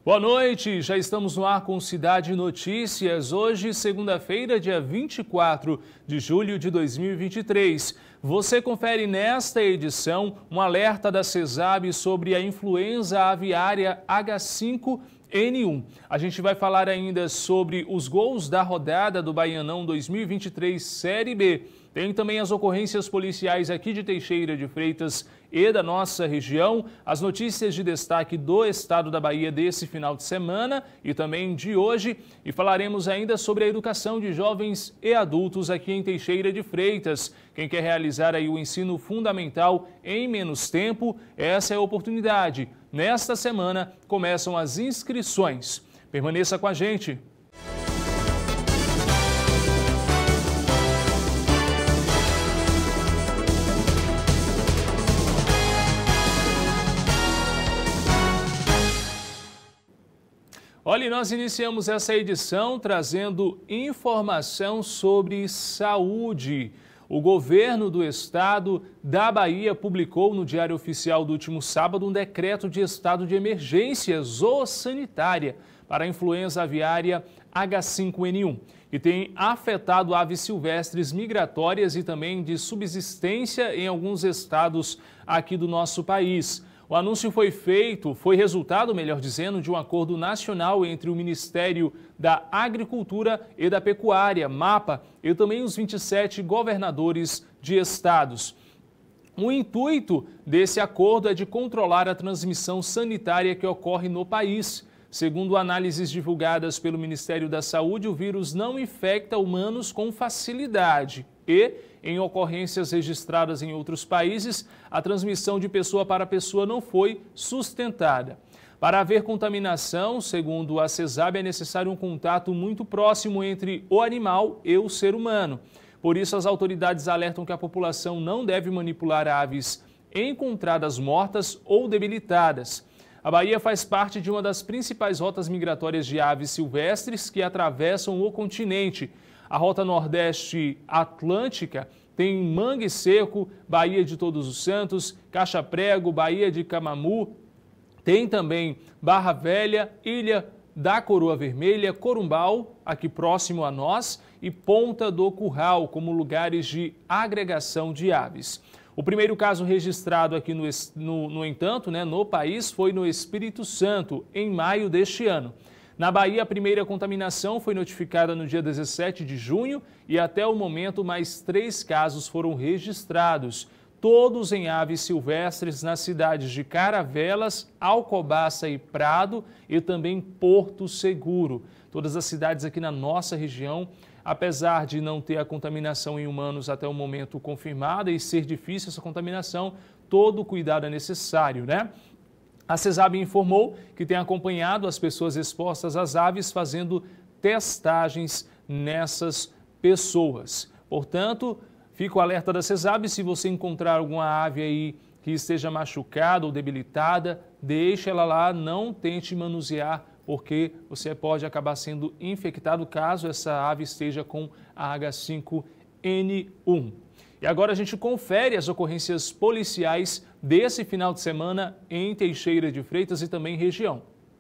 Boa noite, já estamos no ar com Cidade Notícias. Hoje, segunda-feira, dia 24 de julho de 2023. Você confere nesta edição um alerta da CESAB sobre a influenza aviária H5N1. A gente vai falar ainda sobre os gols da rodada do Baianão 2023 Série B. Tem também as ocorrências policiais aqui de Teixeira de Freitas e da nossa região, as notícias de destaque do estado da Bahia desse final de semana e também de hoje. E falaremos ainda sobre a educação de jovens e adultos aqui em Teixeira de Freitas. Quem quer realizar aí o ensino fundamental em menos tempo, essa é a oportunidade. Nesta semana começam as inscrições. Permaneça com a gente. Olha, nós iniciamos essa edição trazendo informação sobre saúde. O governo do estado da Bahia publicou no Diário Oficial do último sábado um decreto de estado de emergência zoossanitária para a influenza aviária H5N1, que tem afetado aves silvestres migratórias e também de subsistência em alguns estados aqui do nosso país. O anúncio foi resultado, melhor dizendo, de um acordo nacional entre o Ministério da Agricultura e da Pecuária, MAPA, e também os 27 governadores de estados. O intuito desse acordo é de controlar a transmissão sanitária que ocorre no país. Segundo análises divulgadas pelo Ministério da Saúde, o vírus não infecta humanos com facilidade e, em ocorrências registradas em outros países, a transmissão de pessoa para pessoa não foi sustentada. Para haver contaminação, segundo a CESAB, é necessário um contato muito próximo entre o animal e o ser humano. Por isso, as autoridades alertam que a população não deve manipular aves encontradas mortas ou debilitadas. A Bahia faz parte de uma das principais rotas migratórias de aves silvestres que atravessam o continente. A Rota Nordeste Atlântica tem Mangue Seco, Baía de Todos os Santos, Caixa Prego, Baía de Camamu, tem também Barra Velha, Ilha da Coroa Vermelha, Corumbau, aqui próximo a nós, e Ponta do Curral, como lugares de agregação de aves. O primeiro caso registrado aqui, no entanto, no país, foi no Espírito Santo, em maio deste ano. Na Bahia, a primeira contaminação foi notificada no dia 17 de junho e até o momento mais 3 casos foram registrados, todos em aves silvestres nas cidades de Caravelas, Alcobaça e Prado e também Porto Seguro. Todas as cidades aqui na nossa região, apesar de não ter a contaminação em humanos até o momento confirmada e ser difícil essa contaminação, todo o cuidado é necessário, A CESAB informou que tem acompanhado as pessoas expostas às aves fazendo testagens nessas pessoas. Portanto, fica o alerta da CESAB, se você encontrar alguma ave aí que esteja machucada ou debilitada, deixe ela lá, não tente manusear, porque você pode acabar sendo infectado caso essa ave esteja com a H5N1. E agora a gente confere as ocorrências policiais desse final de semana em Teixeira de Freitas e também região.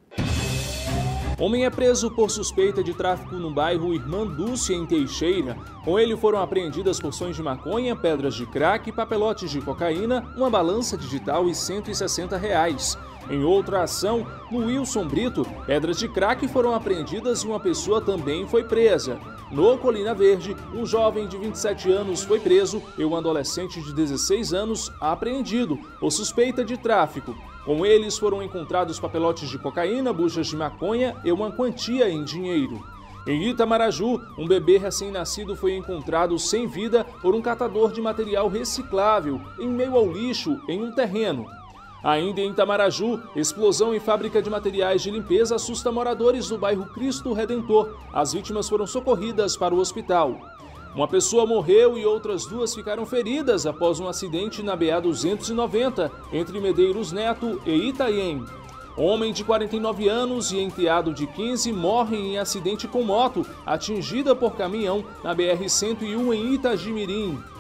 Homem é preso por suspeita de tráfico no bairro Irmã Dúcia, em Teixeira. Com ele foram apreendidas porções de maconha, pedras de crack, papelotes de cocaína, uma balança digital e R$160. Em outra ação, no Wilson Brito, pedras de crack foram apreendidas e uma pessoa também foi presa. No Colina Verde, um jovem de 27 anos foi preso e um adolescente de 16 anos apreendido por suspeita de tráfico. Com eles foram encontrados papelotes de cocaína, buchas de maconha e uma quantia em dinheiro. Em Itamaraju, um bebê recém-nascido foi encontrado sem vida por um catador de material reciclável em meio ao lixo em um terreno. Ainda em Itamaraju, explosão em fábrica de materiais de limpeza assusta moradores do bairro Cristo Redentor. As vítimas foram socorridas para o hospital. Uma pessoa morreu e outras 2 ficaram feridas após um acidente na BA-290, entre Medeiros Neto e Itaém. Homem de 49 anos e enteado de 15 morrem em acidente com moto, atingida por caminhão na BR-101 em Itagimirim.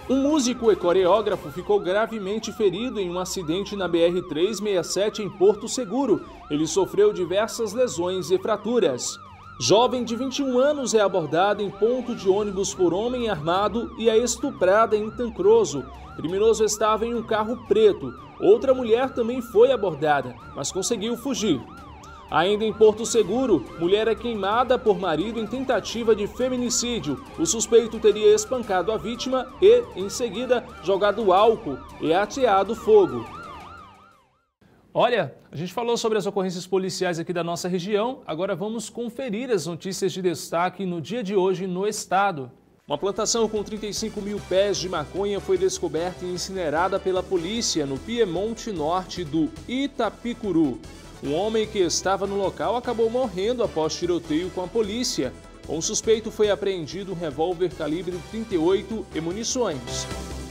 Um músico e coreógrafo ficou gravemente ferido em um acidente na BR-367 em Porto Seguro. Ele sofreu diversas lesões e fraturas. Jovem de 21 anos é abordada em ponto de ônibus por homem armado e é estuprada em Tancroso. Criminoso estava em um carro preto. Outra mulher também foi abordada, mas conseguiu fugir. Ainda em Porto Seguro, mulher é queimada por marido em tentativa de feminicídio. O suspeito teria espancado a vítima e, em seguida, jogado álcool e ateado fogo. Olha, a gente falou sobre as ocorrências policiais aqui da nossa região, agora vamos conferir as notícias de destaque no dia de hoje no estado. Uma plantação com 35 mil pés de maconha foi descoberta e incinerada pela polícia no Piemonte Norte do Itapicuru. Um homem que estava no local acabou morrendo após tiroteio com a polícia. Com o suspeito foi apreendido um revólver calibre 38 e munições.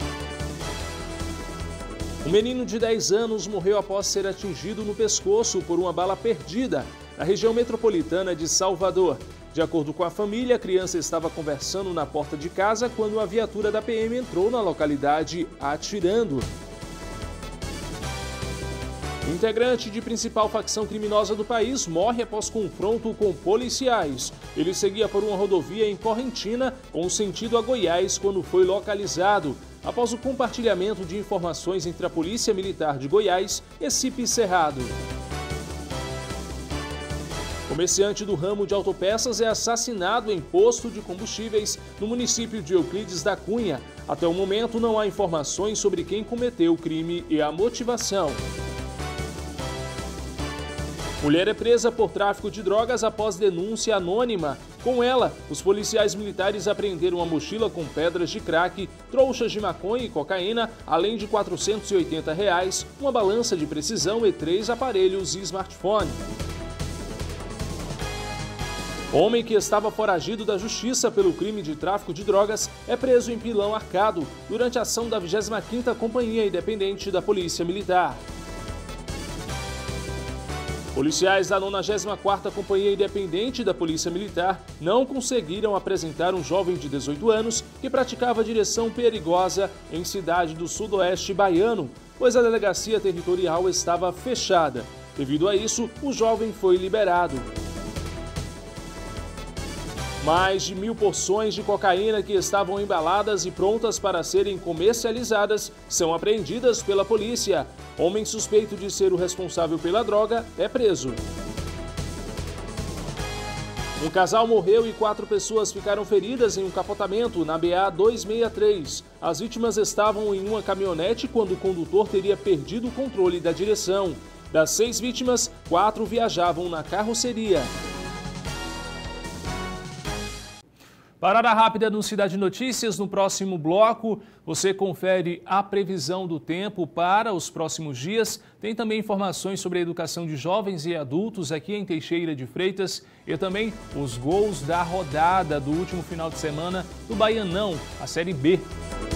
Um menino de 10 anos morreu após ser atingido no pescoço por uma bala perdida na região metropolitana de Salvador. De acordo com a família, a criança estava conversando na porta de casa quando uma viatura da PM entrou na localidade atirando. Um integrante de principal facção criminosa do país morre após confronto com policiais. Ele seguia por uma rodovia em Correntina com sentido a Goiás quando foi localizado. Após o compartilhamento de informações entre a Polícia Militar de Goiás e CIP Cerrado. Comerciante do ramo de autopeças é assassinado em posto de combustíveis no município de Euclides da Cunha. Até o momento não há informações sobre quem cometeu o crime e a motivação. Mulher é presa por tráfico de drogas após denúncia anônima. Com ela, os policiais militares apreenderam uma mochila com pedras de crack, trouxas de maconha e cocaína, além de R$ 480, uma balança de precisão e 3 aparelhos e smartphone. Homem que estava foragido da justiça pelo crime de tráfico de drogas é preso em Pilão Arcado durante a ação da 25ª Companhia Independente da Polícia Militar. Policiais da 94ª Companhia Independente da Polícia Militar não conseguiram apresentar um jovem de 18 anos que praticava direção perigosa em cidade do sudoeste baiano, pois a delegacia territorial estava fechada. Devido a isso, o jovem foi liberado. Mais de 1.000 porções de cocaína que estavam embaladas e prontas para serem comercializadas são apreendidas pela polícia. Homem suspeito de ser o responsável pela droga é preso. Um casal morreu e 4 pessoas ficaram feridas em um capotamento na BA-263. As vítimas estavam em uma caminhonete quando o condutor teria perdido o controle da direção. Das 6 vítimas, 4 viajavam na carroceria. Parada rápida no Cidade Notícias. No próximo bloco, você confere a previsão do tempo para os próximos dias. Tem também informações sobre a educação de jovens e adultos aqui em Teixeira de Freitas e também os gols da rodada do último final de semana do Baianão, a Série B.